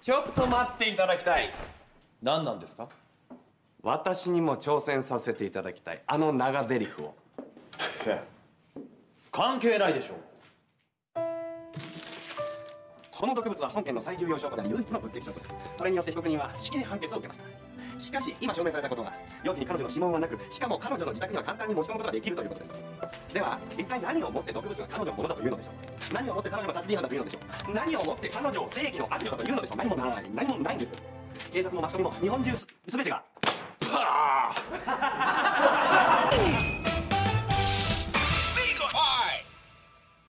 ちょっと待っていただきたい。 何なんですか？ 私にも挑戦させていただきたい、あの長台詞を。 関係ないでしょう。 この毒物は本件の最重要証拠であり唯一の物的証拠です。それによって被告人は死刑判決を受けました。しかし今証明されたことは、容器に彼女の指紋はなく、しかも彼女の自宅には簡単に持ち込むことができるということです。では一体何をもって毒物が彼女のものだというのでしょう。何をもって彼女が殺人犯だというのでしょう。何をもって彼女を正義の悪女だというのでしょう。何もないんです。警察もマスコミも日本中すべてが